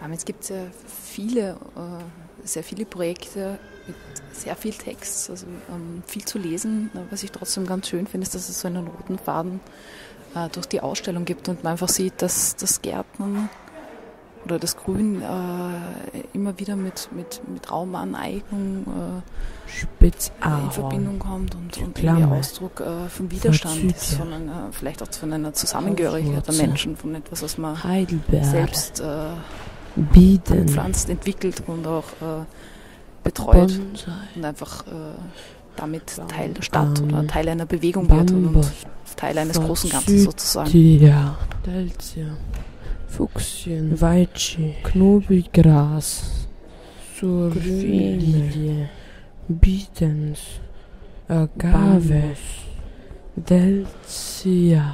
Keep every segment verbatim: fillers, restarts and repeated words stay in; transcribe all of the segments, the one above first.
Ähm, es gibt sehr viele, äh, sehr viele Projekte mit sehr viel Text, also ähm, viel zu lesen. Was ich trotzdem ganz schön finde, ist, dass es so einen roten Faden äh, durch die Ausstellung gibt und man einfach sieht, dass das Gärtnern oder das Grün äh, immer wieder mit, mit, mit Raumaneignung äh, in Verbindung kommt und, und irgendwie Ausdruck äh, von Widerstand ist, von einer, vielleicht auch von einer Zusammengehörigkeit der Menschen, von etwas, was man Heidelberg, selbst äh, Bieden, pflanzt, entwickelt und auch äh, betreut Bonsai, und einfach äh, damit Teil der Stadt oder Teil einer Bewegung wird und, und Teil eines großen Ganzen sozusagen. Ja, Deltia, Fuchsien, Weitschi, Knobelgras, Surfilie, Bietens, Agaves, Deltia,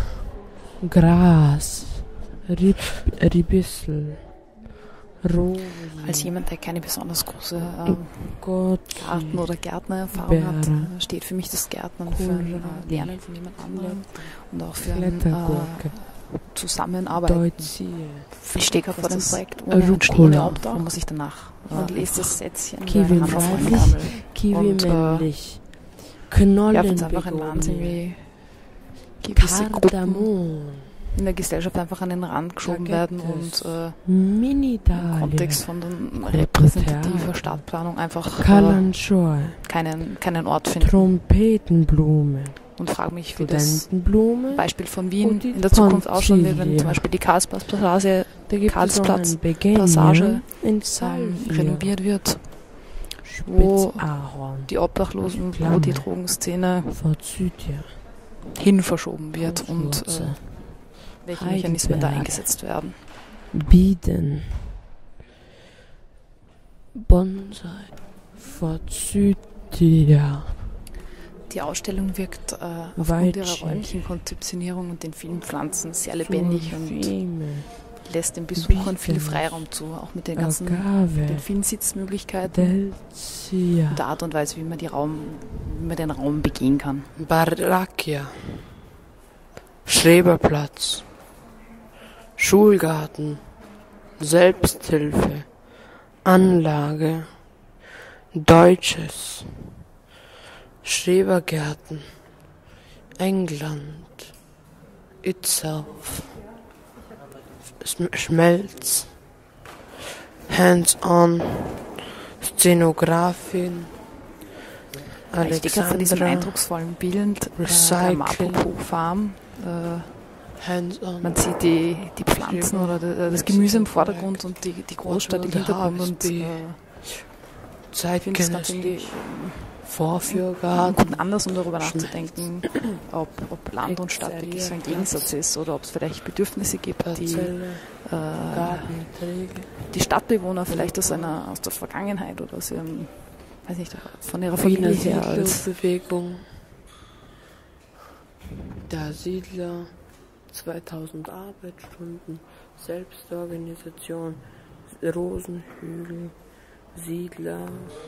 Gras, Rib, Ribissel, Rosen. Als jemand, der keine besonders große äh, Garten- oder Gärtnererfahrung hat, äh, steht für mich das Gärtnern für ein äh, Lernen von jemand anderem und auch für ein äh, Zusammenarbeit. Ich stehe gerade vor dem Projekt ohne ein stehende Obdach und muss ich danach und lese das Sätzchen Kiwi weiblich, Kiwi männlich, Knollen. Ja, ich finde es einfach ein Wahnsinn, wie gewisse Gruppen in der Gesellschaft einfach an den Rand geschoben werden und äh, im Kontext von der repräsentativer Stadtplanung einfach äh, keinen, keinen Ort finden. Trompetenblume. Und frage mich, wie das Beispiel von Wien in der Zukunft ausschauen wird, wenn zum Beispiel die Karlsplatz-Passage Karlsplatz Passage ähm, renoviert wird, wo die Obdachlosen, wo die Drogenszene hin verschoben wird und äh, welche Mechanismen da eingesetzt werden. Bieden, Bonsai, Forsythia. Die Ausstellung wirkt äh, aufgrund ihrer räumlichen Konzeptionierung und den vielen Pflanzen sehr lebendig und lässt den Besuchern viel Freiraum zu, auch mit den ganzen den vielen Sitzmöglichkeiten und der Art und Weise, wie man, die Raum, wie man den Raum begehen kann. Barrakia, Schreberplatz, Schulgarten, Selbsthilfe, Anlage, Deutsches, Schrebergärten, England, Itself, Schmelz, Hands-on, Szenografin, Alexandra, von diesem eindrucksvollen Bild äh, der Mapopo-Farm. Äh, man sieht die, die Pflanzen oder das Gemüse im Vordergrund und die, die Großstadt im Hintergrund und äh, zeitgenössische Vorführgarten. Und anders, um darüber nachzudenken, ob, ob Land und Stadt wirklich so ein Gegensatz ist oder ob es vielleicht Bedürfnisse gibt, die äh, die Stadtbewohner vielleicht aus einer aus der Vergangenheit oder aus ihrem, weiß nicht, von ihrer Familie her als Bewegung. Der Siedler, zweitausend Arbeitsstunden, Selbstorganisation, Rosenhügel, Siedler,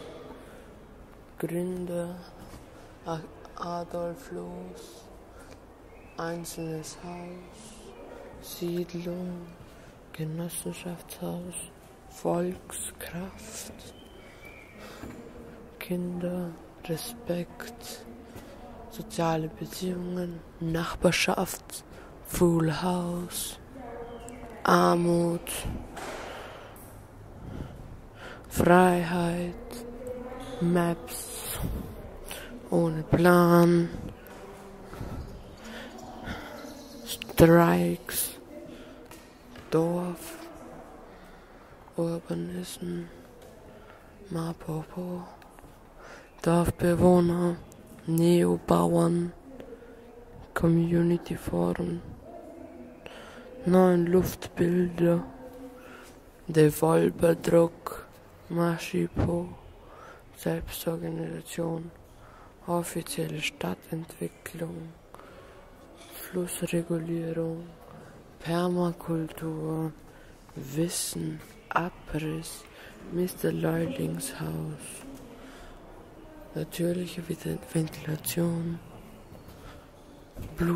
Gründer, Adolf Loos, Einzelnes Haus, Siedlung, Genossenschaftshaus, Volkskraft, Kinder, Respekt, soziale Beziehungen, Nachbarschaft, Full House, Armut, Freiheit, Maps, ohne Plan, Strikes, Dorf, Urbanism, Mapopo, Dorfbewohner, Neobauern, Community Foren, neuen Luftbilder, Devolverdruck, Maschipo, Selbstorganisation, offizielle Stadtentwicklung, Flussregulierung, Permakultur, Wissen, Abriss, Mister Leulings Haus, natürliche Ventilation,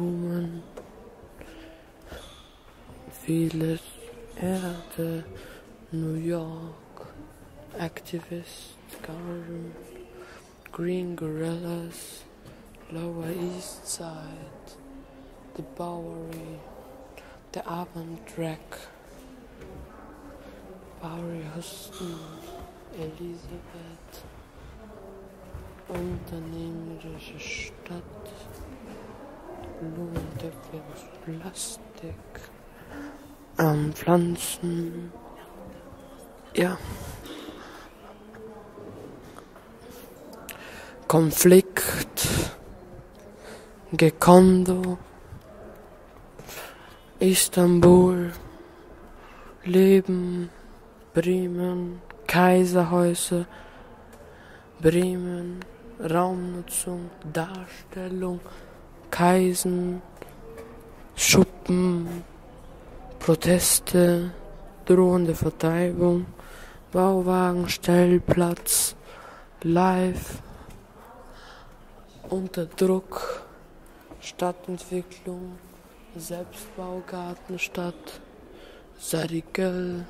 Blumen, vieles, Erde, New York, Activist Garden, Green Gorillas, Lower East Side, The Bowery, The Abendreck, Bowery Houston, Elisabeth, Unternehmerische Stadt, Blumentöpfe aus Plastik, ähm, Pflanzen, ja, Konflikt, Gekondo, Istanbul, Leben, Bremen, Kaiserhäuser, Bremen, Raumnutzung, Darstellung, Kaisen, Schuppen, Proteste, drohende Vertreibung, Bauwagenstellplatz, Live, unter Druck, Stadtentwicklung, Selbstbaugartenstadt, Sarigel,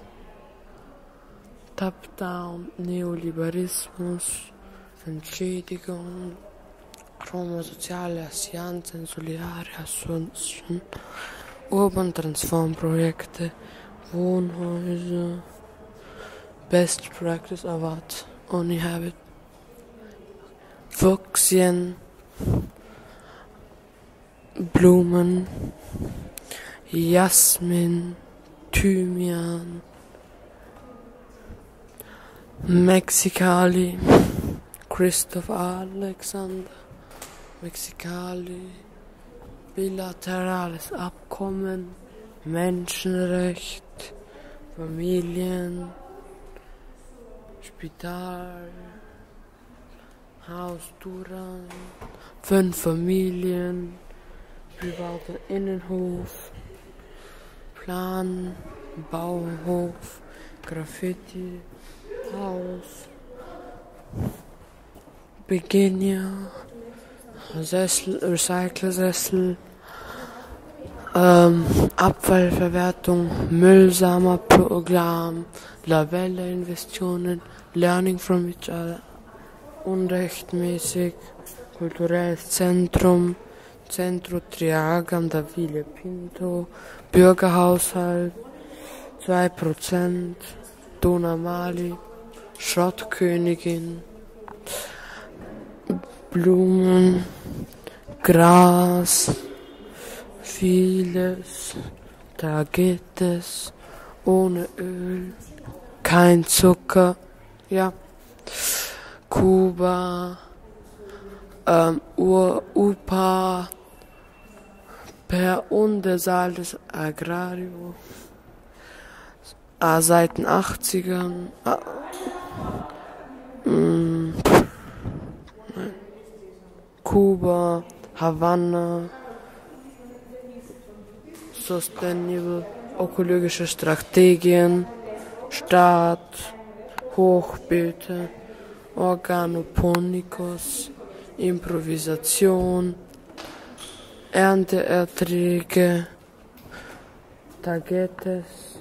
Top-Down, Neoliberalismus, Entschädigung, Roma Soziale Allianzen, Solidare Assumption, Urban Transform-Projekte, Wohnhäuser, Best Practice Award, Only Habit, Fuchsien, Blumen, Jasmin, Thymian, Mexikali, Christoph Alexander, Mexikali, bilaterales Abkommen, Menschenrecht, Familien, Spital, Haus Duran, fünf Familien, privater Innenhof, Plan, Bauhof, Graffiti, Haus, Beginia, Sessel, Recyclersessel, ähm, Abfallverwertung, Müllsammerprogramm, Labelle-Investitionen, Learning from each other, unrechtmäßig, kulturelles Zentrum, Centro Triagam da Villa Pinto, Bürgerhaushalt, zwei Prozent, Dona Mali, Schrottkönigin, Blumen, Gras, vieles, da geht es, ohne Öl, kein Zucker, ja, Kuba, ähm, Ur, U P A, per Untersaal des Agrario, äh, seit den achtzigern, äh, mh, Kuba, Havanna, Sustainable, ökologische Strategien, Staat, Hochbeete, Organoponikos, Improvisation, Ernteerträge, Tagetes,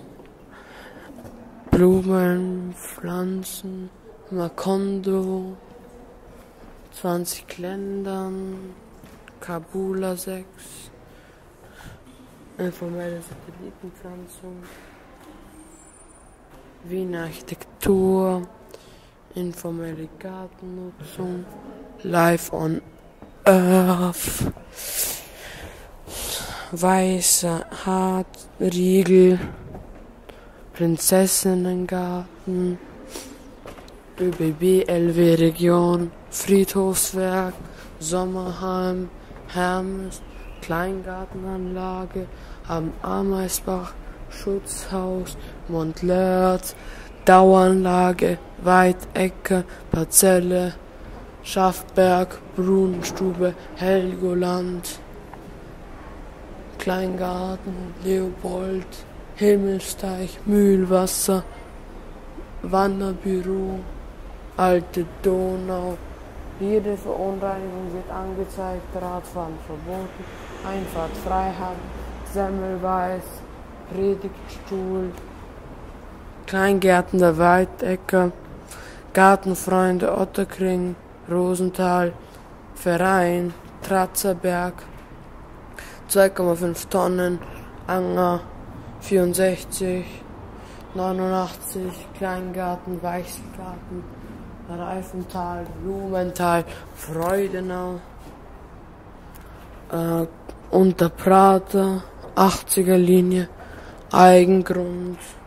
Blumen, Pflanzen, Macondo, zwanzig Ländern, Kabula sechs, informelle Satellitenpflanzung, Wiener Architektur, informelle Gartennutzung, Life on Earth, weißer Hartriegel, Prinzessinnengarten, ÖBB L W Region, Friedhofswerk, Sommerheim, Hermes, Kleingartenanlage am Ameisbach, Schutzhaus, Montlert, Dauanlage, Weidecke, Parzelle, Schaffberg, Brunnenstube, Helgoland, Kleingarten, Leopold, Himmelsteich, Mühlwasser, Wanderbüro, Alte Donau. Jede Verunreinigung wird angezeigt, Radfahren verboten, Einfahrt Freiheit, Semmelweis, Predigtstuhl, Kleingärten der Waldecker, Gartenfreunde Otterkring, Rosenthal, Verein, Tratzerberg, zwei Komma fünf Tonnen, Anger, vierundsechzig, neunundachtzig, Kleingarten, Weichselgarten, Reifenthal, Blumenthal, Freudenau, äh, Unterprater, achtziger Linie, Eigengrund,